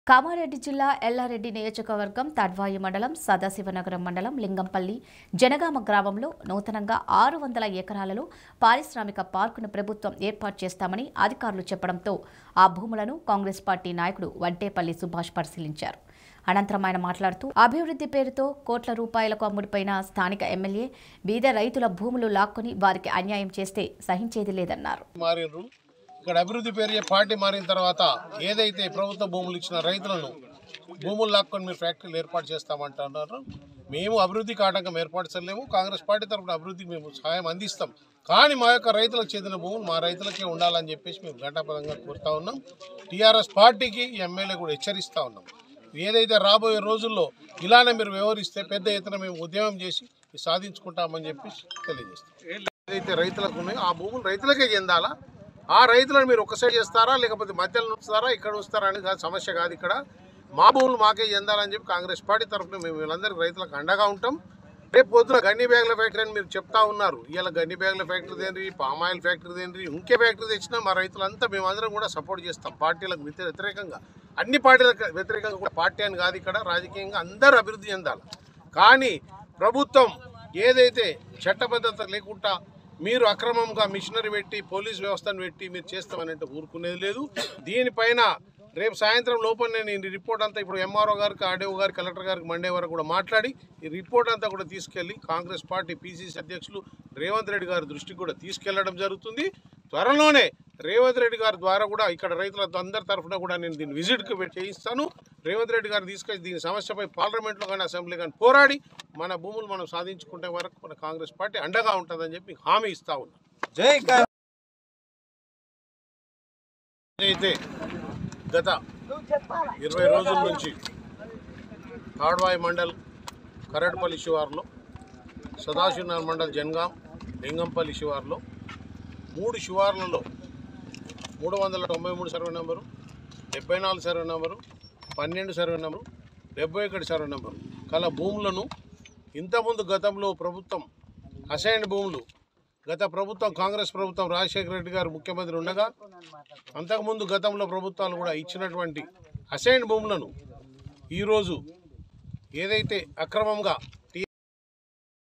కామారెడ్డి జిల్లా ఎల్లారెడ్డి నియోజకవర్గం తడ్వాయి మండలం సదాశివనగరం మండలం లింగంపల్లి జనగామ గ్రామంలో నూతనంగా 600 ఎకరాలలో పారిశ్రామిక పార్కును ప్రభుత్వం ఏర్పాటు చేస్తామని అధికారులు చెప్పడంతో ఆ భూములను కాంగ్రెస్ పార్టీ నాయకుడు వడ్డేపల్లి సుభాష్ పరిశీలించారు. అనంతరం ఆయన మాట్లాడుతూ అభివృద్ధి పేరుతో కోట్ల రూపాయలకు అమ్ముడుపోయిన స్థానిక ఎమ్మెల్యే బీద రైతుల భూములు లాక్కొని వారికి అన్యాయం చేస్తే సహించేది లేదన్నారు. ఇక్కడ అభివృద్ధి పేరు పార్టీ మారిన తర్వాత ఏదైతే ప్రభుత్వ భూములు ఇచ్చిన రైతులను భూములు లాక్కొని మీరు ఫ్యాక్టరీలు ఏర్పాటు చేస్తామంటున్నారు. మేము అభివృద్ధికి ఆటంకం ఏర్పరచలేము. కాంగ్రెస్ పార్టీ తరఫున అభివృద్ధికి మేము సహాయం అందిస్తాం. కానీ మా యొక్క రైతులకు చెందిన భూములు మా రైతులకే ఉండాలని చెప్పేసి మేము ఘంటాపదంగా కోరుతా ఉన్నాం. టీఆర్ఎస్ పార్టీకి ఎమ్మెల్యే కూడా హెచ్చరిస్తూ ఉన్నాం. ఏదైతే రాబోయే రోజుల్లో ఇలానే మీరు వ్యవహరిస్తే పెద్ద ఎత్తున మేము ఉద్యమం చేసి సాధించుకుంటామని చెప్పేసి తెలియజేస్తాం. ఏదైతే రైతులకు ఉన్నాయో ఆ భూములు రైతులకే చెందాలా. ఆ రైతులను మీరు ఒక సైడ్ చేస్తారా లేకపోతే మధ్యలో ఉంచుతారా ఇక్కడ ఉంచుతారా అనేది సమస్య కాదు. ఇక్కడ మా భూములు మాకే చెందాలని చెప్పి కాంగ్రెస్ పార్టీ తరఫున మేము వీళ్ళందరికీ రైతులకు అండగా ఉంటాం. రేపు పొద్దున గన్ని బ్యాగుల ఫ్యాక్టరీ అని మీరు చెప్తా ఉన్నారు. ఇలా గన్ని బ్యాగుల ఫ్యాక్టరీ దేని, పామాయిల్ ఫ్యాక్టరీ దేని, ఇంకే ఫ్యాక్టరీ తెచ్చినా మా రైతులంతా మేమందరం కూడా సపోర్ట్ చేస్తాం. పార్టీలకు వ్యతిరేకంగా అన్ని పార్టీలకు వ్యతిరేకంగా కూడా పార్టీ అని కాదు. ఇక్కడ రాజకీయంగా అందరూ అభివృద్ధి చెందాలి. కానీ ప్రభుత్వం ఏదైతే చట్టబద్ధత లేకుండా మీరు అక్రమంగా మిషనరీ పెట్టి పోలీస్ వ్యవస్థను పెట్టి మీరు చేస్తామనంటే ఊరుకునేది లేదు. దీనిపైన రేపు సాయంత్రం లోపల నేను ఈ రిపోర్ట్ అంతా ఇప్పుడు ఎంఆర్ఓ గారికి, ఆర్డీఓ గారికి, కలెక్టర్ గారికి మండే వరకు కూడా మాట్లాడి ఈ రిపోర్ట్ అంతా కూడా తీసుకెళ్లి కాంగ్రెస్ పార్టీ పిసిసి అధ్యక్షులు రేవంత్ రెడ్డి గారి దృష్టికి కూడా తీసుకెళ్లడం జరుగుతుంది. త్వరలోనే రేవంత్ రెడ్డి గారి ద్వారా కూడా ఇక్కడ రైతుల అందరి తరఫున కూడా నేను దీన్ని విజిట్కి చేయిస్తాను. రేవంత్ రెడ్డి గారు తీసుకొచ్చి దీని సమస్యపై పార్లమెంట్లో కానీ అసెంబ్లీ కానీ పోరాడి మన భూములు మనం సాధించుకుంటే వరకు మన కాంగ్రెస్ పార్టీ అండగా ఉంటుందని చెప్పి హామీ ఇస్తా ఉన్నాం. అయితే గత 20 రోజుల నుంచి తాడ్వాయి మండల్ కరడ్పల్లి శివార్లో, సదాశివనగర్ మండల్ జనగాం లింగంపల్లి శివార్లో 3 శివార్లలో 393 survey number, 74 survey number, 12 survey number, 71 survey number కల భూములను ఇంతకుముందు గతంలో ప్రభుత్వం అసైన్డ్ భూములు గత ప్రభుత్వం కాంగ్రెస్ ప్రభుత్వం రాజశేఖర రెడ్డి గారు ముఖ్యమంత్రి ఉండగా అంతకుముందు గతంలో ప్రభుత్వాలు కూడా ఇచ్చినటువంటి అసైన్డ్ భూములను ఈరోజు ఏదైతే అక్రమంగా